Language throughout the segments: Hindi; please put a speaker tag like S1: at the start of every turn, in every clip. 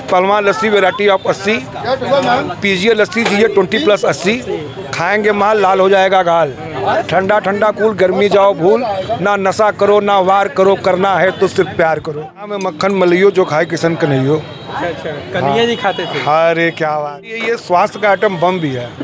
S1: पहलवान लस्सी वैरायटी ऑफ 80, पीजिए लस्सी जिए 20+80, खाएंगे माल लाल हो जाएगा गाल। ठंडा ठंडा कूल गर्मी जाओ भूल, ना नशा करो ना वार करो, करना है तो सिर्फ प्यार करो। मैं मक्खन मलइयो जो खाए किशन कन्हैयो।
S2: अच्छा, कन्हैया जी खाते थे।
S1: अरे क्या बात, ये स्वास्थ्य का आइटम बम भी है।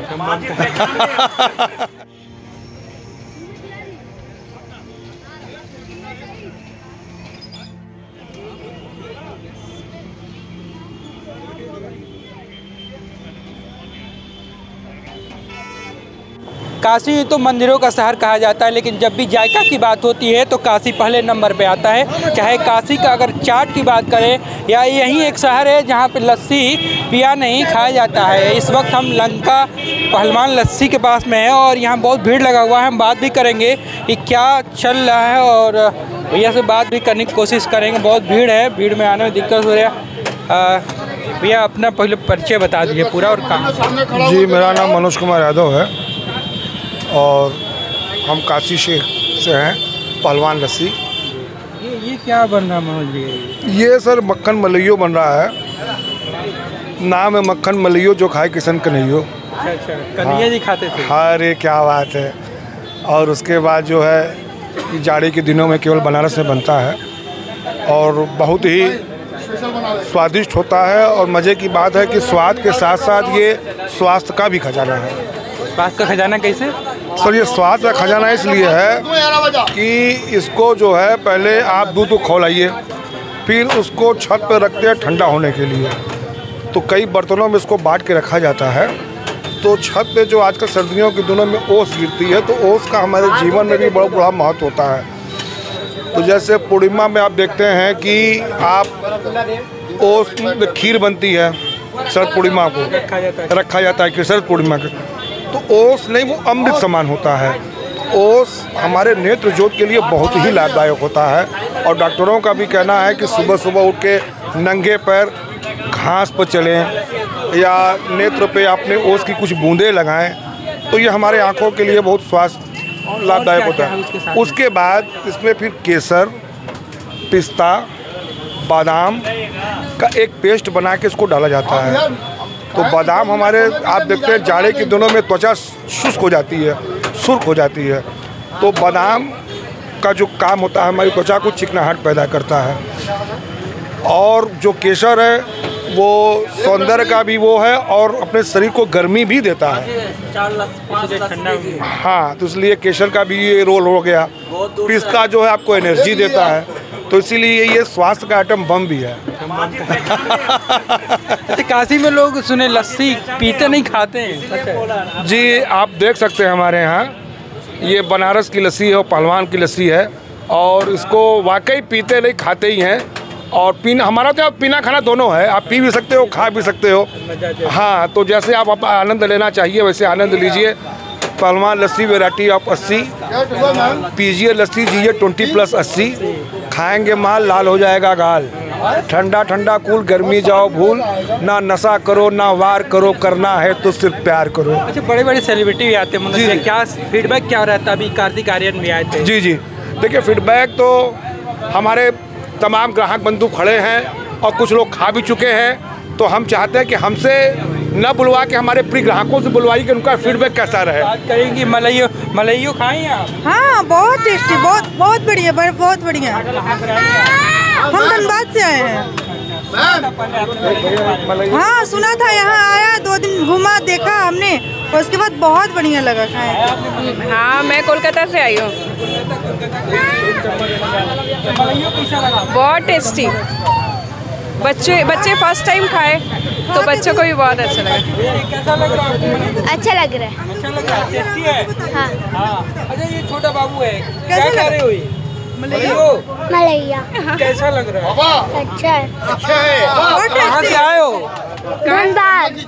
S2: काशी तो मंदिरों का शहर कहा जाता है, लेकिन जब भी जायका की बात होती है तो काशी पहले नंबर पे आता है। चाहे काशी का अगर चाट की बात करें या यही एक शहर है जहाँ पे लस्सी पिया नहीं खाया जाता है। इस वक्त हम लंका पहलवान लस्सी के पास में है और यहाँ बहुत भीड़ लगा हुआ है। हम बात भी करेंगे कि क्या चल रहा है और भैया से बात भी करने की कोशिश करेंगे। बहुत भीड़ है, भीड़ में आने में दिक्कत हो रहा है। भैया अपना पहले परिचय बता दीजिए पूरा और काम।
S1: जी, मेरा नाम मनोज कुमार यादव है और हम काशी से हैं। पहलवान लस्सी
S2: ये क्या बन रहा है मनोज जी?
S1: ये सर मक्खन मलइयो बन रहा है। नाम है मक्खन मलइयो जो खाए किशन कन्हैयो।
S2: अच्छा, कन्हैया जी खाते थे।
S1: अरे क्या बात है। और उसके बाद जो है जाड़े के दिनों में केवल बनारस में बनता है और बहुत ही स्वादिष्ट होता है। और मज़े की बात है कि स्वाद के साथ साथ ये स्वास्थ्य का भी खजाना है।
S2: स्वास्थ्य का खजाना कैसे?
S1: सर ये स्वास्थ्य का खजाना इसलिए है कि इसको जो है पहले आप दूध को खौलाइए, फिर उसको छत पर रखते हैं ठंडा होने के लिए। तो कई बर्तनों में इसको बांट के रखा जाता है। तो छत पे जो आजकल सर्दियों के दिनों में ओस गिरती है तो ओस का हमारे जीवन में भी बहुत बड़ा महत्व होता है। तो जैसे पूर्णिमा में आप देखते हैं कि आप ओस खीर बनती है, शरद पूर्णिमा को रखा जाता है कि शरद पूर्णिमा के, तो ओस नहीं वो अमृत समान होता है। ओस हमारे नेत्र ज्योति के लिए बहुत ही लाभदायक होता है। और डॉक्टरों का भी कहना है कि सुबह सुबह उठ के नंगे पैर घास पर चलें या नेत्र पे अपने ओस की कुछ बूंदें लगाएं तो ये हमारे आँखों के लिए बहुत स्वास्थ्य लाभदायक होता है। उसके बाद इसमें फिर केसर, पिस्ता, बादाम का एक पेस्ट बना के इसको डाला जाता है। तो बादाम हमारे आप देखते हैं जाड़े के दिनों में त्वचा शुष्क हो जाती है, सुर्ख हो जाती है। तो बादाम का जो काम होता है हमारी त्वचा को चिकनाहट पैदा करता है। और जो केसर है वो सौंदर्य का भी वो है और अपने शरीर को गर्मी भी देता है। हाँ, तो इसलिए केसर का भी ये रोल हो गया। पिस्ता जो है आपको एनर्जी देता है, तो इसीलिए ये स्वास्थ्य का आइटम बम भी है।
S2: काशी में लोग सुने लस्सी पीते नहीं खाते हैं।
S1: जी, आप देख सकते हैं हमारे यहाँ ये बनारस की लस्सी है और पहलवान की लस्सी है और इसको वाकई पीते नहीं खाते ही हैं। और पीना हमारा तो पीना खाना दोनों है, आप पी भी सकते हो खा भी सकते हो। हाँ, तो जैसे आप आनंद लेना चाहिए वैसे आनंद लीजिए। पहलवान लस्सी वैरायटी ऑफ 80, पीजिए लस्सी जिए 20+80, खाएंगे माल लाल हो जाएगा गाल। ठंडा ठंडा कूल गर्मी जाओ भूल, ना नशा करो ना वार करो, करना है तो सिर्फ प्यार करो।
S2: अच्छा, बड़े बड़े सेलिब्रिटी भी आते हैं, क्या फीडबैक क्या रहता है? अभी कार्तिक आर्यन भी आए थे।
S1: जी जी, देखिए फीडबैक तो हमारे तमाम ग्राहक बंधु खड़े हैं और कुछ लोग खा भी चुके हैं। तो हम चाहते हैं कि हमसे न बुलवा के हमारे प्रिय ग्राहकों से बुलवाइए कि उनका फीडबैक कैसा रहे।
S2: बात करेंगे मलइयो खाएं आप?
S3: हाँ, बहुत टेस्टी, बहुत बढ़िया, बहुत बढ़िया। हम धनबाद से आए हैं। हाँ, सुना था, यहाँ आया 2 दिन घूमा देखा हमने और उसके बाद बहुत बढ़िया लगा खाए।
S4: हाँ, मैं कोलकाता से आई हूँ। बहुत टेस्टी। बच्चे फर्स्ट टाइम खाए तो बच्चों को भी बहुत अच्छा लगा।
S2: कैसा लग रहा है?
S4: अच्छा लग रहा है।
S2: अच्छा लग रहा है, टेस्टी है।
S4: हाँ।
S2: अच्छा, ये छोटा बाबू है, क्या खा रहे हो?
S4: मलैया।
S2: कैसा लग रहा है?
S4: अच्छा है।
S2: कहाँ से आए हो?
S4: धनबाद।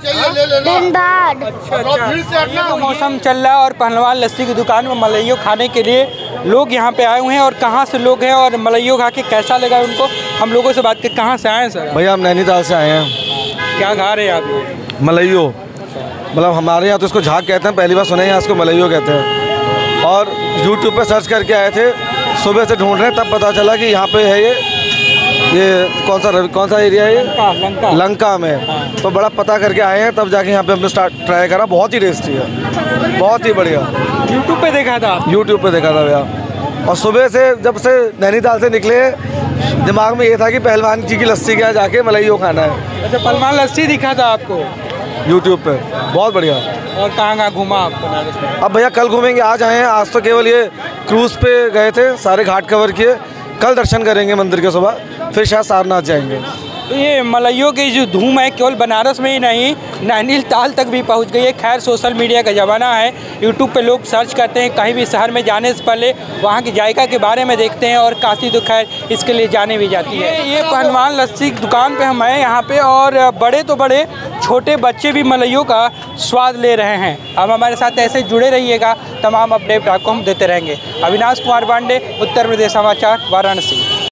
S2: ये तो मौसम चल रहा है और पहलवान लस्सी की दुकान में मलइयो खाने के लिए लोग यहाँ पे आए हुए हैं। और कहाँ से लोग हैं और मलइयो खा के कैसा लगा उनको, हम लोगों से बात कर। कहाँ से आए हैं सर?
S5: भैया हम नैनीताल से आए हैं।
S2: क्या खा रहे हैं आप?
S5: मलइयो, मतलब हमारे यहाँ तो इसको झाग कहते हैं, पहली बार सुने हैं, इसको मलइयो कहते हैं। और यूट्यूब पे सर्च करके आए थे, सुबह से ढूंढ रहे हैं, तब पता चला कि यहाँ पे है ये ये कौन सा एरिया है ये?
S2: लंका।
S5: लंका में। तो बड़ा पता करके आए हैं, तब जाके यहाँ पे हमने ट्राई करा। बहुत ही टेस्टी है, बहुत ही बढ़िया।
S2: यूट्यूब पे देखा था?
S5: यूट्यूब पे देखा था भैया। और सुबह से जब से नैनीताल से निकले दिमाग में ये था कि पहलवान जी की लस्सी के यहाँ जाके मलाइयो खाना है।
S2: अच्छा, पहलवान लस्सी दिखा था आपको
S5: यूट्यूब पे? बहुत बढ़िया।
S2: और कहाँ घूमा आप बनारस में?
S5: अब भैया कल घूमेंगे, आज आए हैं। आज तो केवल ये क्रूज़ पे गए थे, सारे घाट कवर किए। कल दर्शन करेंगे मंदिर के सुबह, फिर शायद सारनाथ जाएंगे।
S2: तो ये मलाइयों की जो धूम है केवल बनारस में ही नहीं, नैनीताल तक भी पहुंच गई है। खैर सोशल मीडिया का ज़माना है, यूट्यूब पे लोग सर्च करते हैं, कहीं भी शहर में जाने से पहले वहाँ की जायका के बारे में देखते हैं, और काशी तो खैर इसके लिए जाने भी जाती है। ये पहलवान लस्सी की दुकान पे हम हैं यहाँ पे, और बड़े तो बड़े छोटे बच्चे भी मलाइयों का स्वाद ले रहे हैं। अब हमारे साथ ऐसे जुड़े रहिएगा, तमाम अपडेट आपको हम देते रहेंगे। अविनाश कुमार पांडे, उत्तर प्रदेश समाचार, वाराणसी।